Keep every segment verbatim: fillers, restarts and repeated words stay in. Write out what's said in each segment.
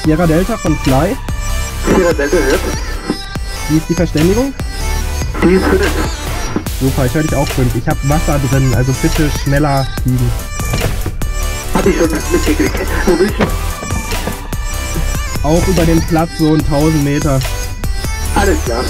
Sierra Delta von Fly. Sierra Delta hört. Wie ist die Verständigung? Die ist fünf. Super, ich höre dich auch fünf. Ich habe Wasser drin, also bitte schneller fliegen. Hab ich schon mitgekriegt. Wo bist du? Auch über den Platz so ein tausend Meter. Alles klar.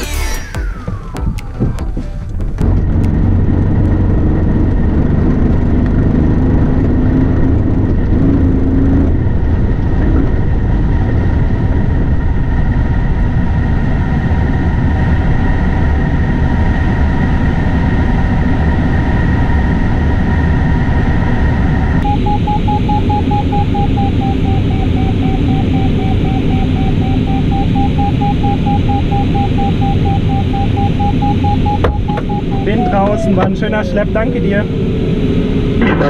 War ein schöner Schlepp, danke dir. Ja.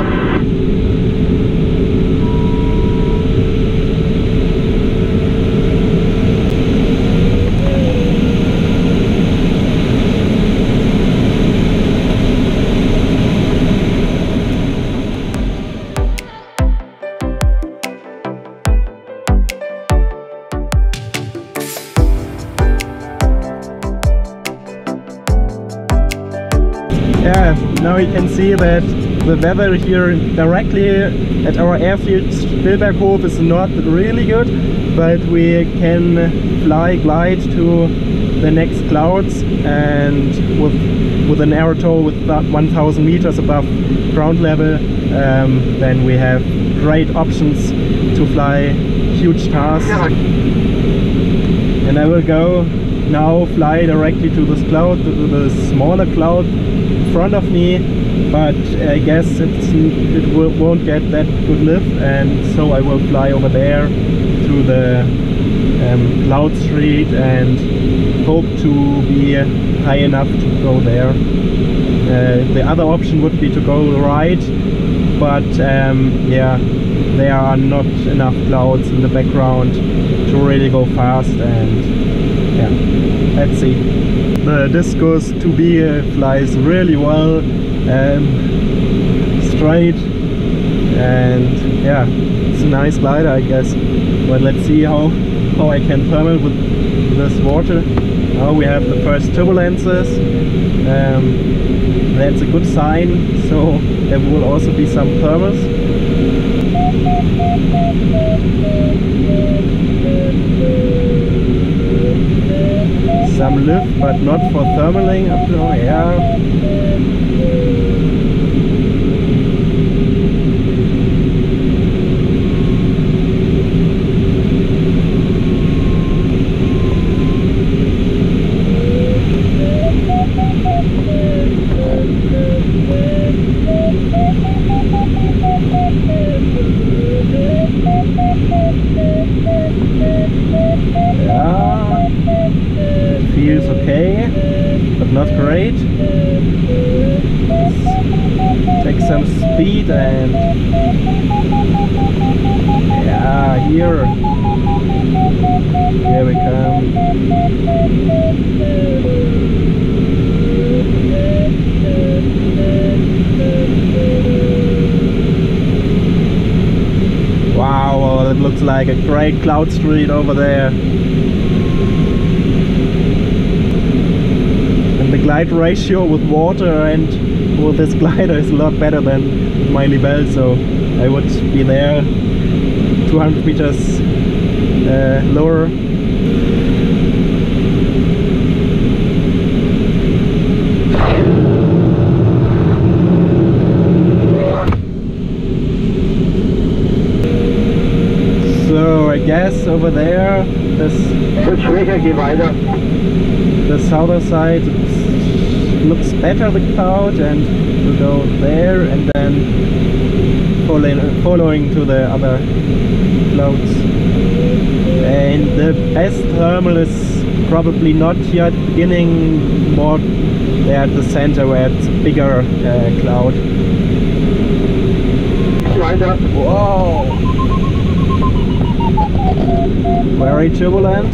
Yeah, now you can see that the weather here directly at our airfield Stillberghof is not really good, but we can fly, glide to the next clouds, and with with an aerotow with about one thousand meters above ground level, um, then we have great options to fly huge stars. And I will go now fly directly to this cloud, to the smaller cloud in front of me, but I guess it's, it will, won't get that good lift, and so I will fly over there to the um, cloud street and hope to be high enough to go there. Uh, the other option would be to go right, but um, yeah, there are not enough clouds in the background to really go fast, and yeah, let's see. The Discus two B flies really well, um, straight, and yeah, it's a nice glider, I guess. But let's see how, how I can thermal with this water. Now we have the first turbulences. Um, that's a good sign, so there will also be some thermals. Some lift, but not for thermaling up now, yeah. Feels okay, but not great. Let's take some speed, and yeah, here, here we come. Wow, that looks like a great cloud street over there. The glide ratio with water and with this glider is a lot better than with my Libelle, so I would be there two hundred meters uh, lower. So I guess over there, this the southern side looks better, the cloud, and we'll go there and then following, following to the other clouds. And the best thermal is probably not here at the beginning, more there at the center where it's a bigger uh, cloud. Whoa! Very turbulent.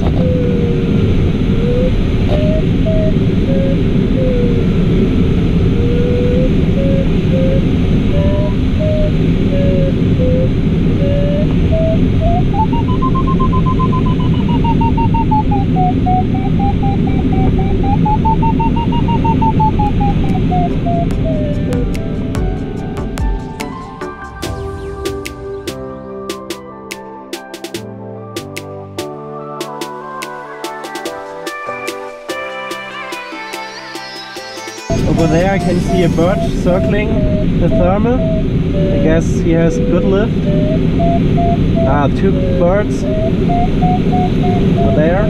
over there I can see a bird circling the thermal. I guess he has good lift. Ah, two birds over there.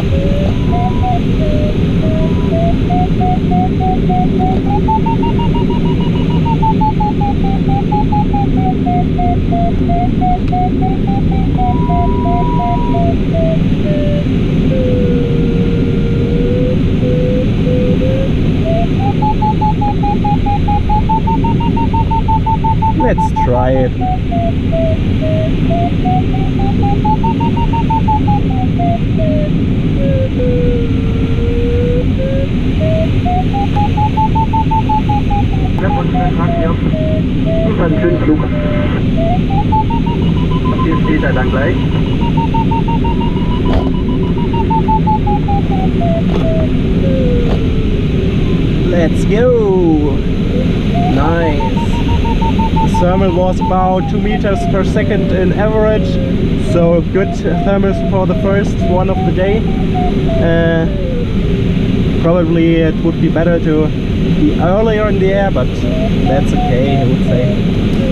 Let's try it. Und einen schönen Flug. Hier steht er dann gleich. Let's go! Nice! The thermal was about two meters per second in average, so good thermals for the first one of the day. Uh, probably it would be better to be earlier in the air, but that's okay, I would say.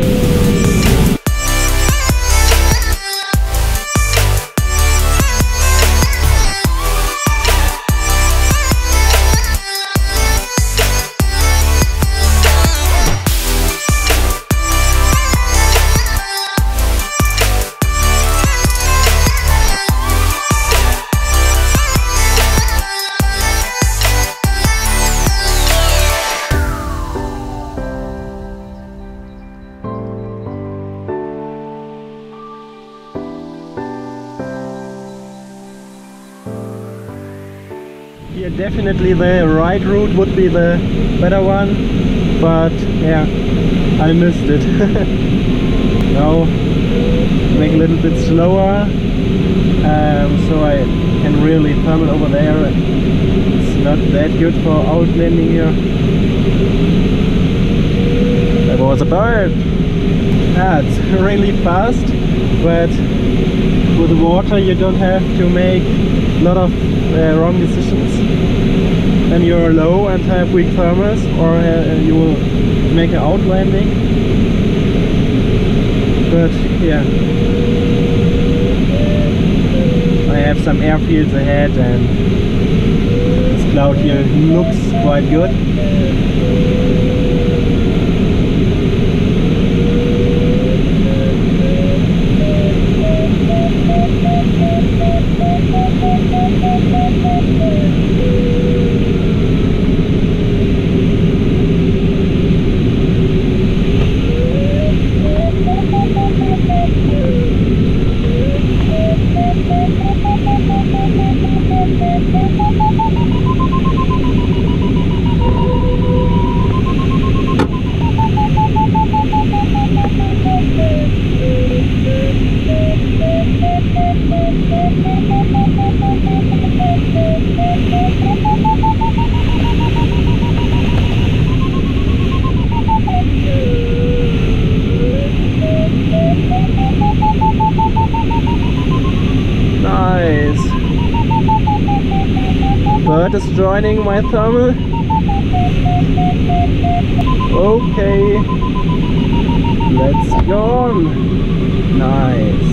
Here definitely the right route would be the better one, but yeah, I missed it. Now make a little bit slower, um, so I can really thermal over there. It's not that good for outlanding here. There was a bird! Ah, it's really fast, but with the water you don't have to make a lot of uh, wrong decisions. Then you're low and have weak thermals, or uh, you will make an outlanding. But yeah, I have some airfields ahead and this cloud here looks quite good. Bird is joining my thermal. Okay, let's go on. Nice.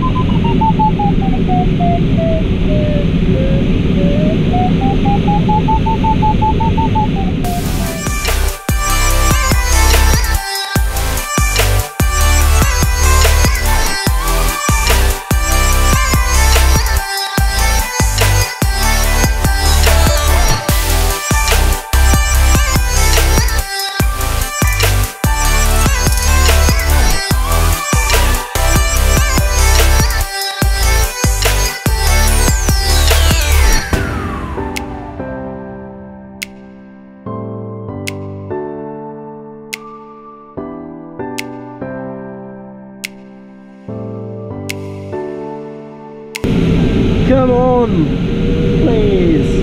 Come on, please.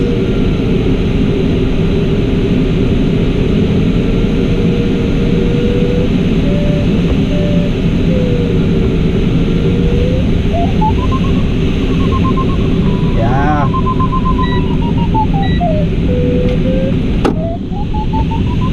Yeah.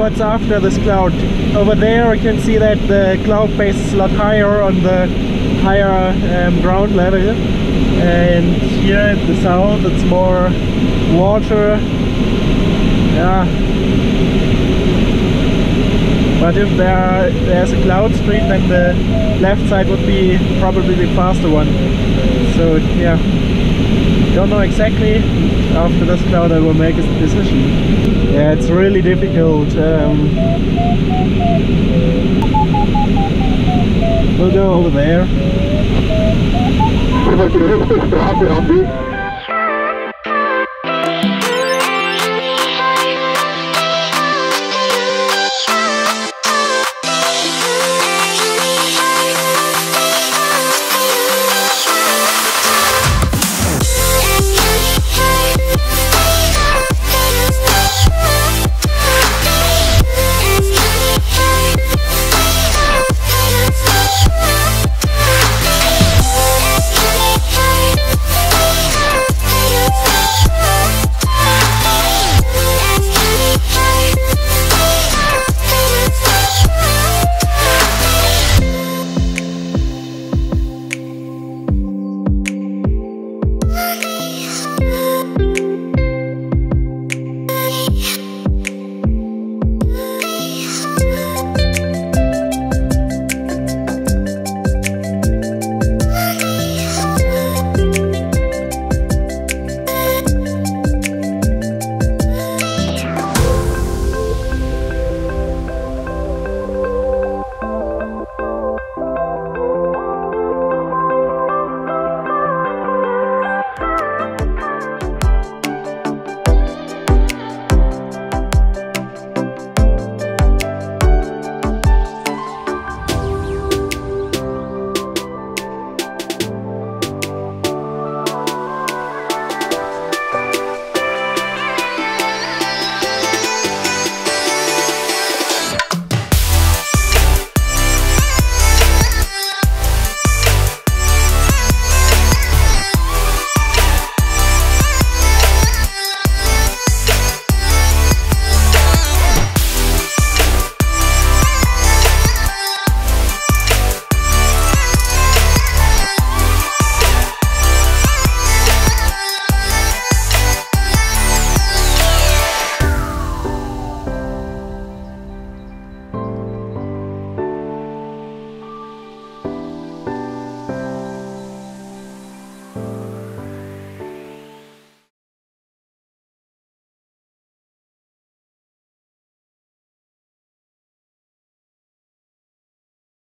what's after this cloud. Over there you can see that the cloud base is a lot higher on the higher um, ground level, and here at the south it's more water. Yeah. But if there there's a cloud stream, then the left side would be probably the faster one. So yeah, don't know exactly. After this cloud I will make a decision. Yeah, it's really difficult. Um, we'll go over there.